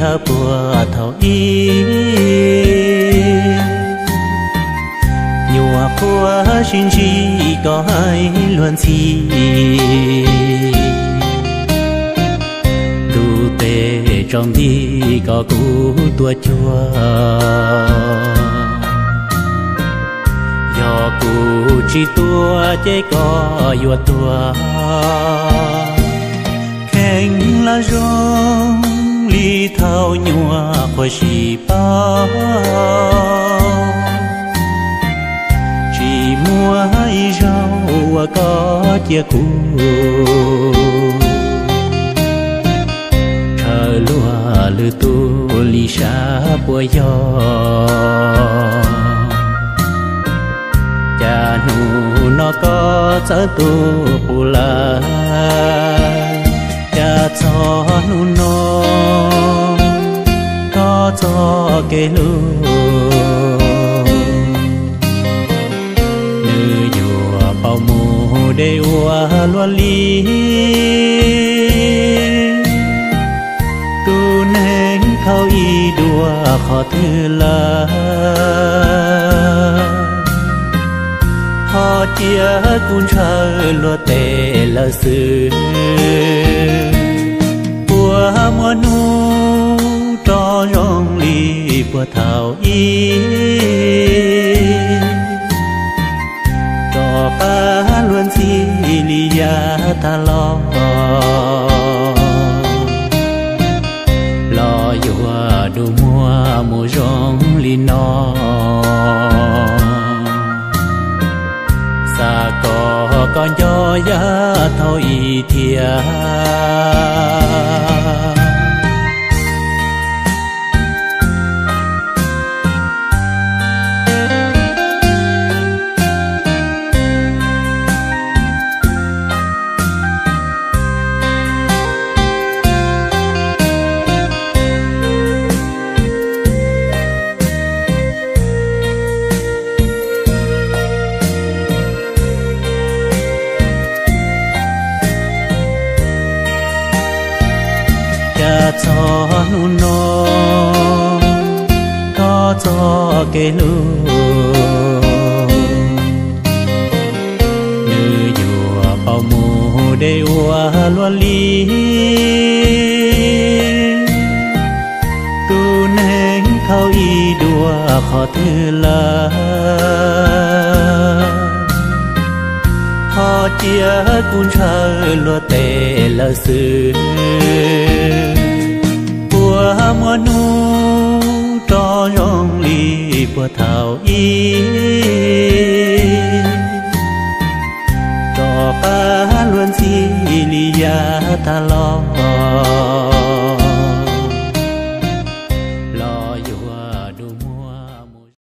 thơ bùa thầu y nhùa của xin chi có hai luôn chi đủ tê trong đi có cú tua chua do cú chỉ tua chế có vua tua khen là rong ly thao nhua khỏi xì bao chỉ mua hai rau có chia cũ chờ lúa lư tu ly xa bùa gió cha nụ nó có chở tu bù la cha cho nụ nó có cho cái lu như dùa bao mù để ua loa li tu nén khâu y đùa khó thư la họ chia cuốn trời lúa tê lơ sư bùa mùa nu cho rong ly bùa thảo y cho ba luôn si ly ya ta lo dùa đủ mùa mùa rong ly no xa có con gió giá thôi thia cho nu nó có cho cái lu như dùa bao mù để ua loa li tu nén khâu y đùa khó thư la họ chia cuốn trời lúa tê lơ sư bùa mùa nu cho rong ly bùa thảo y cho ba luôn si ly ya ta lo